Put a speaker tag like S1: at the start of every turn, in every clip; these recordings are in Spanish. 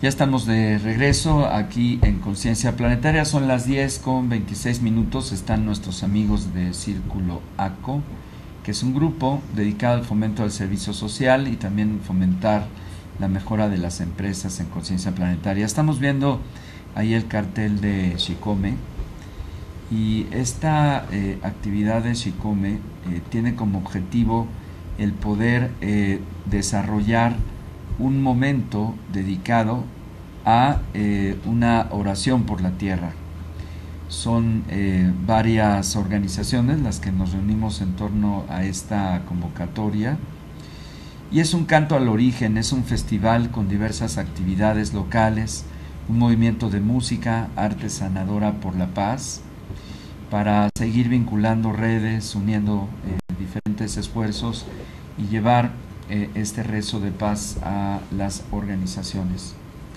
S1: estamos de regreso aquí en Conciencia Planetaria. Son las 10:26. Están nuestros amigos de Círculo ACO, que es un grupo dedicado al fomento del servicio social y también fomentar la mejora de las empresas en Conciencia Planetaria. Estamos viendo ahí el cartel de Xicome, y esta actividad de Xicome tiene como objetivo el poder desarrollar un momento dedicado a una oración por la tierra. Son varias organizaciones las que nos reunimos en torno a esta convocatoria, y es un canto al origen, es un festival con diversas actividades locales, un movimiento de música, arte sanadora por la paz, para seguir vinculando redes, uniendo diferentes esfuerzos y llevar este rezo de paz a las organizaciones.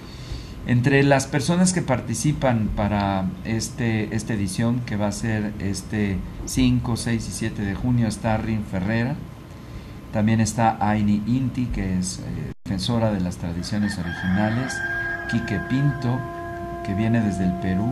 S1: Entre las personas que participan para esta edición, que va a ser este 5, 6 y 7 de junio, está Rin Ferrera, también está Aini Inti, que es defensora de las tradiciones originales, Quique Pinto, que viene desde el Perú,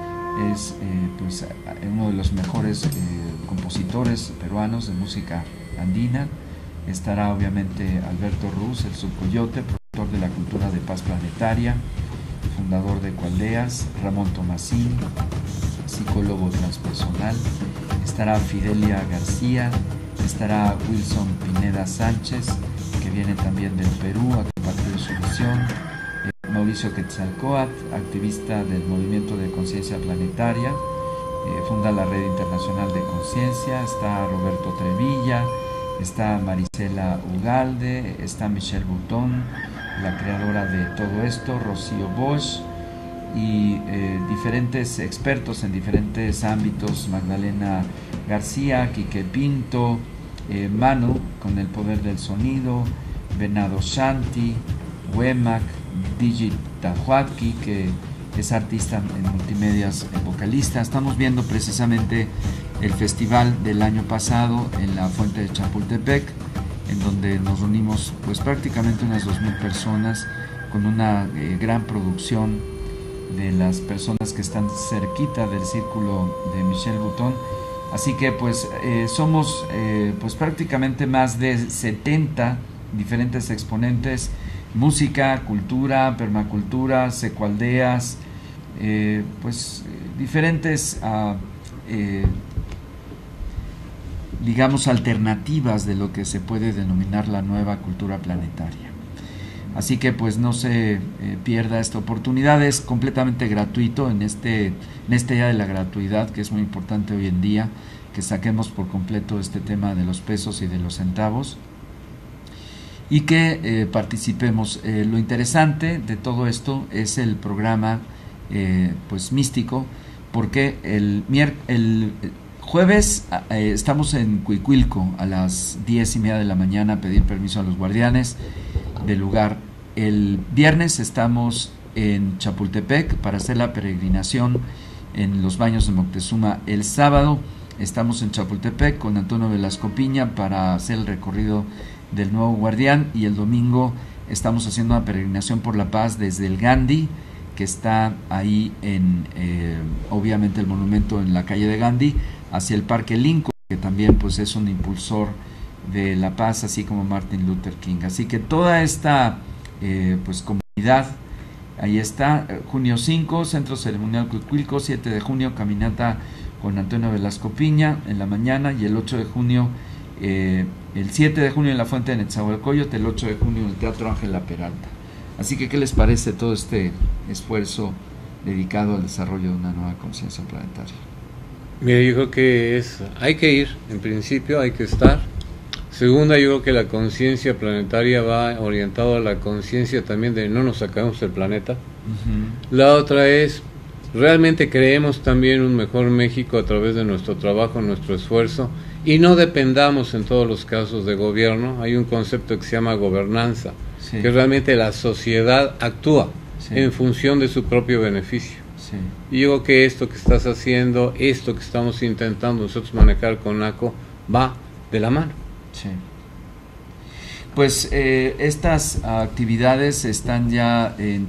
S1: es pues uno de los mejores compositores peruanos de música andina. Estará obviamente Alberto Ruz, el Subcoyote, productor de la cultura de paz planetaria, fundador de Ecoaldeas, Ramón Tomasín, psicólogo transpersonal. Estará Fidelia García, estará Wilson Pineda Sánchez, que viene también del Perú a compartir su visión. Mauricio Quetzalcóatl, activista del movimiento de conciencia planetaria, funda la Red Internacional de Conciencia. Está Roberto Trevilla, está Marisela Ugalde, está Michelle Bouton, la creadora de todo esto, Rocío Bosch, y diferentes expertos en diferentes ámbitos, Magdalena García, Quique Pinto, Manu con el poder del sonido, Venado Shanti, Huemac, Digitahuatki, que es artista en multimedias, vocalista. Estamos viendo precisamente el festival del año pasado en la Fuente de Chapultepec, en donde nos reunimos pues prácticamente unas 2,000 personas, con una gran producción de las personas que están cerquita del círculo de Michelle Bouton. Así que pues somos pues prácticamente más de 70 diferentes exponentes: música, cultura, permacultura, ecoaldeas, pues diferentes digamos alternativas de lo que se puede denominar la nueva cultura planetaria. Así que pues no se pierda esta oportunidad. Es completamente gratuito en este día de la gratuidad, que es muy importante hoy en día, que saquemos por completo este tema de los pesos y de los centavos, y que participemos. Lo interesante de todo esto es el programa pues místico, porque el jueves estamos en Cuicuilco a las 10:30 de la mañana a pedir permiso a los guardianes del lugar. El viernes estamos en Chapultepec para hacer la peregrinación en los baños de Moctezuma. El sábado estamos en Chapultepec con Antonio Velasco Piña para hacer el recorrido del nuevo guardián, y el domingo estamos haciendo una peregrinación por la paz desde el Gandhi, que está ahí en obviamente el monumento en la calle de Gandhi, hacia el Parque Lincoln, que también pues es un impulsor de la paz, así como Martin Luther King. Así que toda esta pues comunidad, ahí está. Junio 5, Centro Ceremonial Cuicuilco. 7 de junio, caminata con Antonio Velasco Piña en la mañana, y el 8 de junio el 7 de junio en la Fuente de Netzahualcóyotl, el 8 de junio en el Teatro Ángela Peralta. Así que, ¿qué les parece todo este esfuerzo dedicado al desarrollo de una nueva conciencia planetaria?
S2: Mira, yo creo que hay que ir, en principio hay que estar. Segunda, yo creo que la conciencia planetaria va orientada a la conciencia también de no nos acabemos el planeta. La otra es, realmente creemos también un mejor México a través de nuestro trabajo, nuestro esfuerzo, y no dependamos en todos los casos de gobierno. Hay un concepto que se llama gobernanza, que realmente la sociedad actúa en función de su propio beneficio. Y yo creo que esto que estás haciendo, esto que estamos intentando nosotros manejar con ACO, va de la mano.
S1: Pues estas actividades están ya en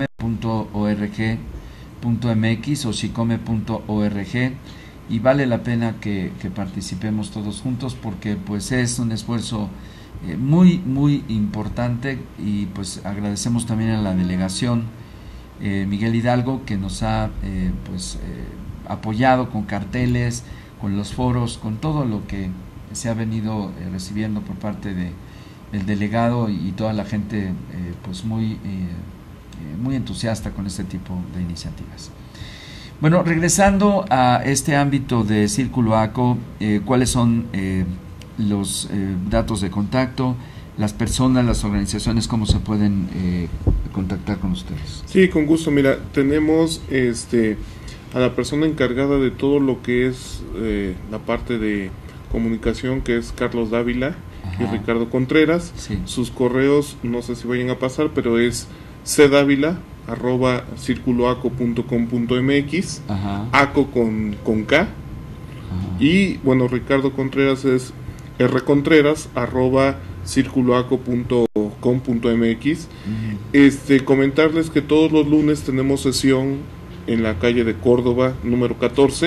S1: chicome.org.mx o chicome.org, y vale la pena que participemos todos juntos, porque pues es un esfuerzo muy importante, y pues agradecemos también a la delegación Miguel Hidalgo, que nos ha apoyado con carteles, con los foros, con todo lo que se ha venido recibiendo por parte del delegado y toda la gente muy entusiasta con este tipo de iniciativas. Bueno, regresando a este ámbito de Círculo ACO, ¿cuáles son los datos de contacto, las personas, las organizaciones, cómo se pueden contactar con ustedes?
S3: Sí, con gusto. Mira, tenemos a la persona encargada de todo lo que es la parte de comunicación, que es Carlos Dávila. Ajá. Y Ricardo Contreras.
S1: Sí.
S3: Sus correos, no sé si vayan a pasar, pero es cdavila@circuloaco.com.mx, ACO con K. Ajá. Y bueno, Ricardo Contreras es rcontreras@circuloaco.com.mx. Comentarles que todos los lunes tenemos sesión en la calle de Córdoba, número 14.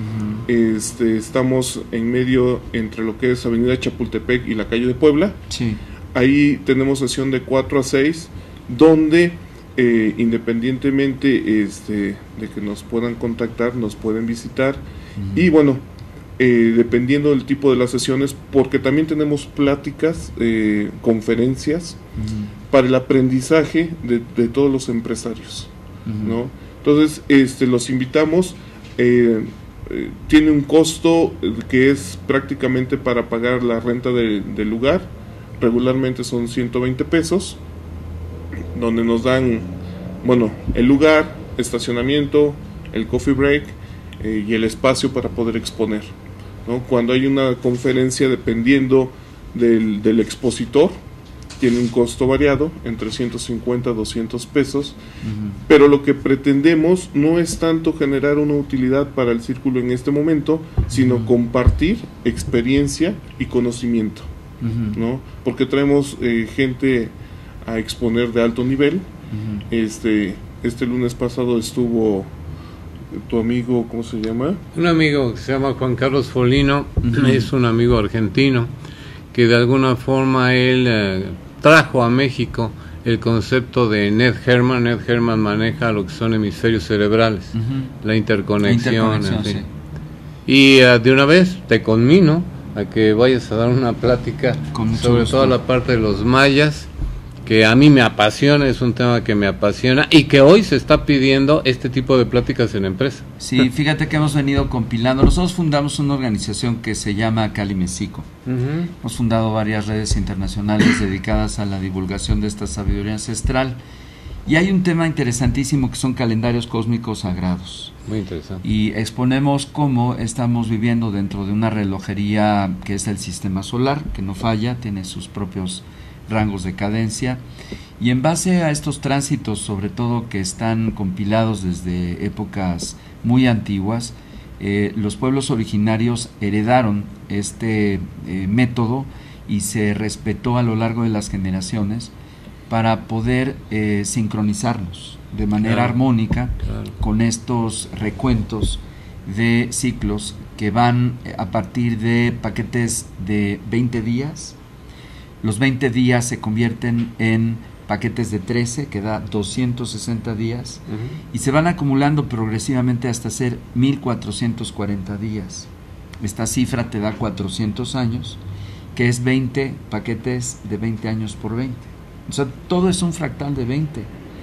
S3: Estamos en medio entre lo que es Avenida Chapultepec y la calle de Puebla.
S1: Sí.
S3: Ahí tenemos sesión de 4 a 6, donde independientemente de que nos puedan contactar, nos pueden visitar. Y bueno, dependiendo del tipo de las sesiones, porque también tenemos pláticas, conferencias para el aprendizaje de todos los empresarios, ¿no? Entonces los invitamos. Tiene un costo que es prácticamente para pagar la renta del lugar. Regularmente son 120 pesos, donde nos dan, bueno, el lugar, estacionamiento, el coffee break y el espacio para poder exponer, ¿no? Cuando hay una conferencia, dependiendo del expositor, tiene un costo variado entre 150 a 200 pesos, pero lo que pretendemos no es tanto generar una utilidad para el círculo en este momento, sino compartir experiencia y conocimiento, ¿no? Porque traemos gente a exponer de alto nivel. Este lunes pasado estuvo tu amigo, ¿cómo se llama?
S2: Un amigo que se llama Juan Carlos Folino, es un amigo argentino que de alguna forma él trajo a México el concepto de Ned Herman. Ned Herman maneja lo que son hemisferios cerebrales, la interconexión, en fin.
S1: Sí.
S2: Y de una vez te conmino a que vayas a dar una plática sobre toda la parte de los mayas, que a mí me apasiona, es un tema que me apasiona y que hoy se está pidiendo este tipo de pláticas en la empresa.
S1: Sí, fíjate que hemos venido compilando. Nosotros fundamos una organización que se llama Cali Mexico. Hemos fundado varias redes internacionales dedicadas a la divulgación de esta sabiduría ancestral, y hay un tema interesantísimo que son calendarios cósmicos sagrados.
S2: Muy interesante.
S1: Y exponemos cómo estamos viviendo dentro de una relojería que es el sistema solar, que no falla, tiene sus propios rangos de cadencia, y en base a estos tránsitos, sobre todo que están compilados desde épocas muy antiguas, los pueblos originarios heredaron este método y se respetó a lo largo de las generaciones para poder sincronizarnos de manera armónica con estos recuentos de ciclos que van a partir de paquetes de 20 días. Los 20 días se convierten en paquetes de 13, que da 260 días, y se van acumulando progresivamente hasta ser 1440 días. Esta cifra te da 400 años, que es 20 paquetes de 20 años por 20. O sea, todo es un fractal de 20.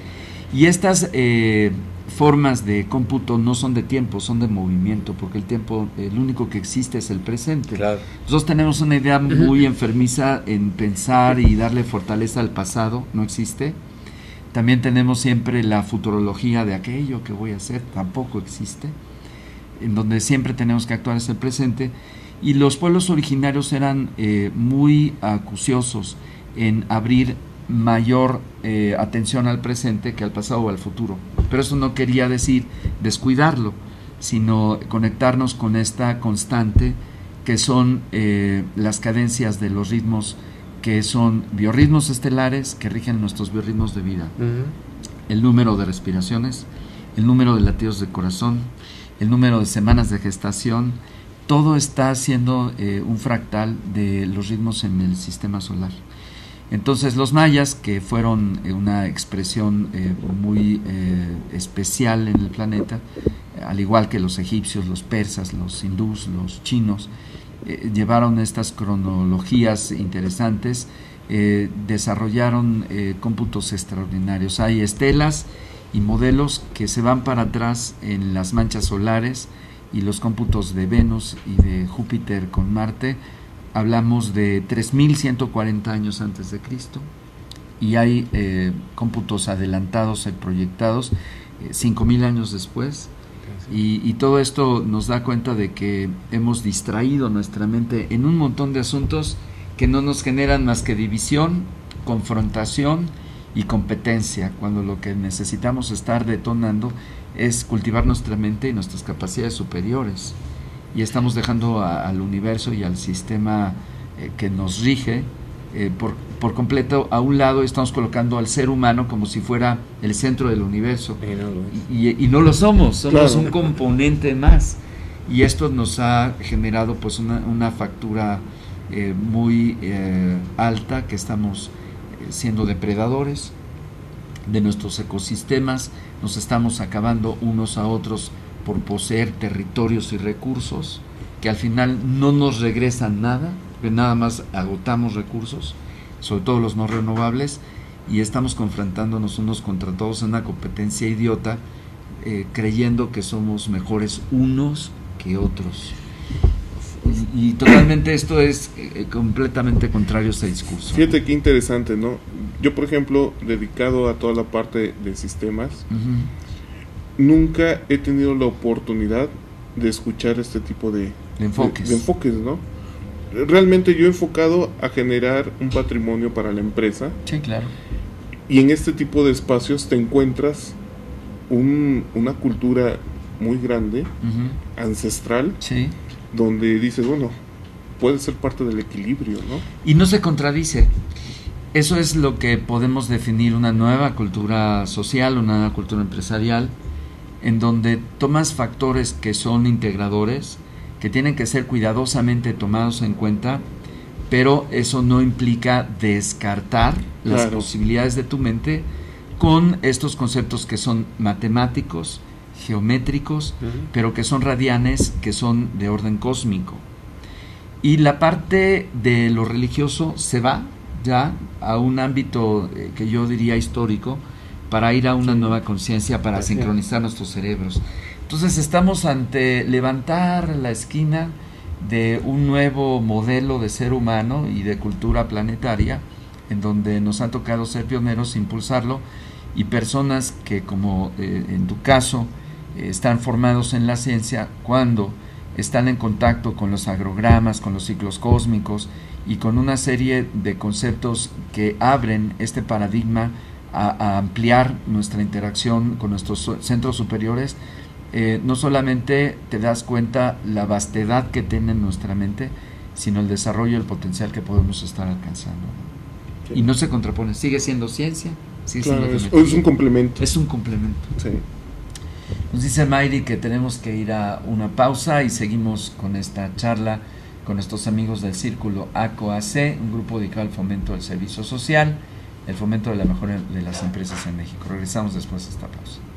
S1: Y estas formas de cómputo no son de tiempo, son de movimiento, porque el tiempo, el único que existe es el presente.
S2: Claro.
S1: Nosotros tenemos una idea muy enfermiza en pensar y darle fortaleza al pasado, no existe. También tenemos siempre la futurología de aquello que voy a hacer, tampoco existe. En donde siempre tenemos que actuar hacia el presente. Y los pueblos originarios eran muy acuciosos en abrir mayor atención al presente que al pasado o al futuro, pero eso no quería decir descuidarlo, sino conectarnos con esta constante que son las cadencias de los ritmos que son biorritmos estelares que rigen nuestros biorritmos de vida. El número de respiraciones, el número de latidos de corazón, el número de semanas de gestación, todo está siendo un fractal de los ritmos en el sistema solar. Entonces los mayas, que fueron una expresión muy especial en el planeta, al igual que los egipcios, los persas, los hindús, los chinos, llevaron estas cronologías interesantes, desarrollaron cómputos extraordinarios. Hay estelas y modelos que se van para atrás en las manchas solares, y los cómputos de Venus y de Júpiter con Marte. Hablamos de 3140 años antes de Cristo, y hay cómputos adelantados y proyectados 5000 años después, y todo esto nos da cuenta de que hemos distraído nuestra mente en un montón de asuntos que no nos generan más que división, confrontación y competencia, cuando lo que necesitamos estar detonando es cultivar nuestra mente y nuestras capacidades superiores. Y estamos dejando al universo y al sistema que nos rige por completo a un lado. Estamos colocando al ser humano como si fuera el centro del universo, y no lo somos, claro, un componente más, y esto nos ha generado pues una factura muy alta, que estamos siendo depredadores de nuestros ecosistemas, nos estamos acabando unos a otros por poseer territorios y recursos que al final no nos regresan nada, que nada más agotamos recursos, sobre todo los no renovables, y estamos confrontándonos unos contra todos en una competencia idiota, creyendo que somos mejores unos que otros. Y totalmente esto es completamente contrario a ese discurso.
S3: Fíjate qué interesante, ¿no? Yo, por ejemplo, dedicado a toda la parte de sistemas, nunca he tenido la oportunidad de escuchar este tipo de enfoques, ¿no? Realmente yo he enfocado a generar un patrimonio para la empresa.
S1: Sí, claro.
S3: Y en este tipo de espacios te encuentras una cultura muy grande, ancestral,
S1: sí,
S3: donde dices, bueno, puede ser parte del equilibrio, ¿no?
S1: Y no se contradice. Eso es lo que podemos definir una nueva cultura social, una nueva cultura empresarial, en donde tomas factores que son integradores, que tienen que ser cuidadosamente tomados en cuenta, pero eso no implica descartar las posibilidades de tu mente con estos conceptos que son matemáticos, geométricos, pero que son radianes, que son de orden cósmico. Y la parte de lo religioso se va ya a un ámbito que yo diría histórico, para ir a una nueva conciencia, para sincronizar nuestros cerebros. Entonces estamos ante levantar la esquina de un nuevo modelo de ser humano y de cultura planetaria, en donde nos ha tocado ser pioneros, impulsarlo, y personas que, como en tu caso, están formados en la ciencia, cuando están en contacto con los agrogramas, con los ciclos cósmicos y con una serie de conceptos que abren este paradigma a ampliar nuestra interacción con nuestros centros superiores, no solamente te das cuenta la vastedad que tiene nuestra mente, sino el desarrollo y el potencial que podemos estar alcanzando. Sí. Y no se contrapone, sigue siendo ciencia, sigue siendo
S3: es un complemento.
S1: Es un complemento.
S3: Sí.
S1: Nos dice Mayri que tenemos que ir a una pausa y seguimos con esta charla con nuestros amigos del Círculo ACO-AC, un grupo dedicado al fomento del servicio social, el fomento de la mejora de las empresas en México. Regresamos después de esta pausa.